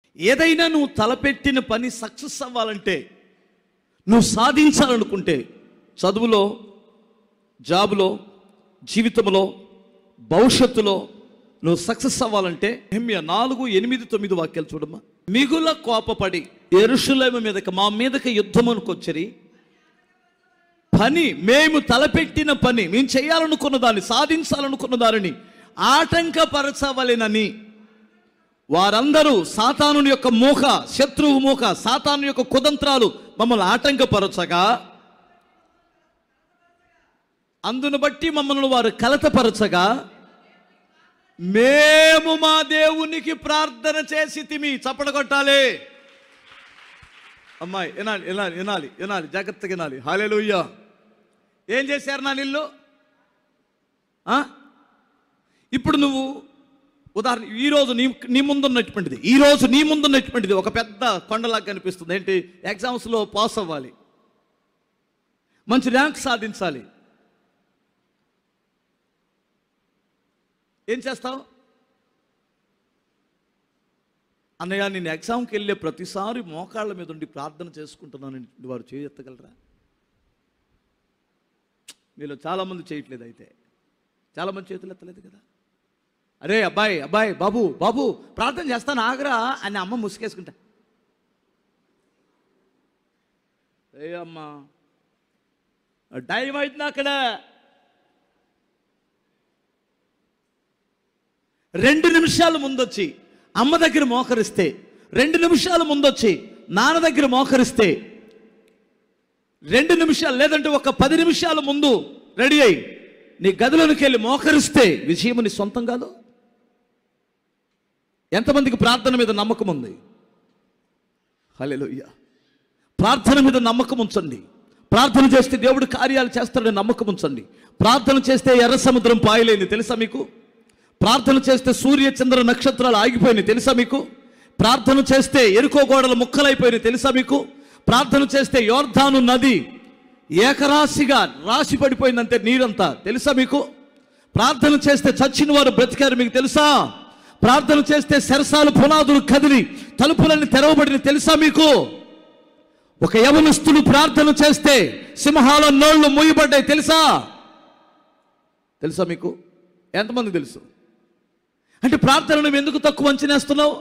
ఏదైనా నువ్వు తలపెట్టిన పని సక్సెస్ అవ్వాలంటే, నువ్వు సాధించాలనుకుంటే, చదువులో, జాబులో, జీవితంలో, భవిష్యత్తులో నువ్వు సక్సెస్ అవ్వాలంటే నెహెమ్యా 4:8-9 వాక్యాలు చూడమ్మా. మిగుల కోపపడి యెరూషలేము మీదకి, మా మీదకి యుద్ధమునకొచ్చిరి. పని, మేము తలపెట్టిన పని, మేము చేయాలనుకున్న దాన్ని, సాధించాలనుకున్న దానిని ఆటంకపరచవలెనని వారందరూ సాతాను యొక్క మూక, శత్రువు మూక, సాతాను యొక్క కుతంత్రాలు మమ్మల్ని ఆటంకపరచగా, అందును బట్టి మమ్మల్ని వారు కలతపరచగా, మేము మా దేవునికి ప్రార్థన చేసి తిమి. చప్పట కొట్టాలి అమ్మాయి, వినాలి వినాలి వినాలి వినాలి, జాగ్రత్తగా వినాలి. హల్లెలూయా. ఏం చేశారు నా నీళ్ళు? ఇప్పుడు నువ్వు ఉదాహరణ, ఈరోజు నీ ముందున్నటువంటిది ఒక పెద్ద కొండలాగా కనిపిస్తుంది. ఏంటి? ఎగ్జామ్స్లో పాస్ అవ్వాలి, మంచి ర్యాంక్ సాధించాలి. ఏం చేస్తావు? అన్నయ్య, నేను ఎగ్జామ్కి వెళ్ళే ప్రతిసారి మోకాళ్ళ మీద ఉండి ప్రార్థన చేసుకుంటున్నాను, వారు చేయెత్తగలరా? మీలో చాలామంది చేయట్లేదు. అయితే చాలామంది చేతులు ఎత్తలేదు కదా. అరే అబ్బాయి, అబ్బాయి, బాబు బాబు ప్రార్థన చేస్తాను ఆగరా అని అమ్మ ముసుకేసుకుంటా. ఏ అమ్మా, టైం అవుతుంది అక్కడ. 2 నిమిషాల ముందొచ్చి అమ్మ దగ్గర మోకరిస్తే, 2 నిమిషాల ముందొచ్చి నాన్న దగ్గర మోకరిస్తే, 2 నిమిషాలు లేదంటే ఒక 10 నిమిషాల ముందు రెడీ అయ్యి నీ గదిలోనికి వెళ్ళి మోకరిస్తే విజయం నీ సొంతం కాదు. ఎంతమందికి ప్రార్థన మీద నమ్మకం ఉంది? హల్లెలూయా. ప్రార్థన మీద నమ్మకం ఉంచండి. ప్రార్థన చేస్తే దేవుడు కార్యాలు చేస్తాడని నమ్మకం ఉంచండి. ప్రార్థన చేస్తే ఎర్ర సముద్రం పాయలేని తెలుసా మీకు? ప్రార్థన చేస్తే సూర్య చంద్ర నక్షత్రాలు ఆగిపోయినాయి తెలుసా మీకు? ప్రార్థన చేస్తే ఎరుకో గోడలు ముక్కలైపోయినాయి తెలుసా మీకు? ప్రార్థన చేస్తే యోర్దాను నది ఏకరాశిగా రాశి పడిపోయిందంటే నీరంతా తెలుసా మీకు? ప్రార్థన చేస్తే చచ్చిన వారు బ్రతికారు మీకు తెలుసా? ప్రార్థన చేస్తే శరసాలు పునాదులు కదిలి తలుపులన్నీ తెరవబడిన తెలుసా మీకు? ఒక యవనస్తులు ప్రార్థన చేస్తే సింహాల నోళ్లు మూయబడ్డాయి తెలుసా? తెలుసా మీకు? ఎంతమంది తెలుసు? అంటే ప్రార్థనను ఎందుకు తక్కువ అంచనేస్తున్నావు?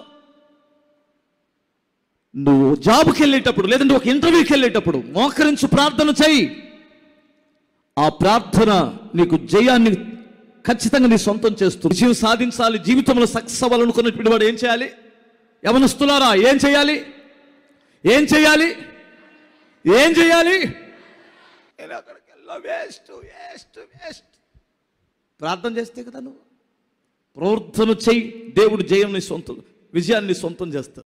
నువ్వు జాబ్కి వెళ్ళేటప్పుడు, లేదంటే ఒక ఇంటర్వ్యూకి వెళ్ళేటప్పుడు మోకరించి ప్రార్థన చేయి. ఆ ప్రార్థన నీకు జయాన్ని ఖచ్చితంగా నీ సొంతం చేస్తుంది. విజయం సాధించాలి, జీవితంలో సక్సెస్ అవ్వాలనుకున్నటువంటి వాడు ఏం చేయాలి? యవనస్తులారా, ఏం చేయాలి? ఏం చేయాలి? ఏం చేయాలి? Waste waste waste. ప్రార్థన చేస్తే కదా నువ్వు. ప్రార్థన చెయ్యి, దేవుడు జయం నీ సొంతం, విజయాన్ని సొంతం చేస్తాడు.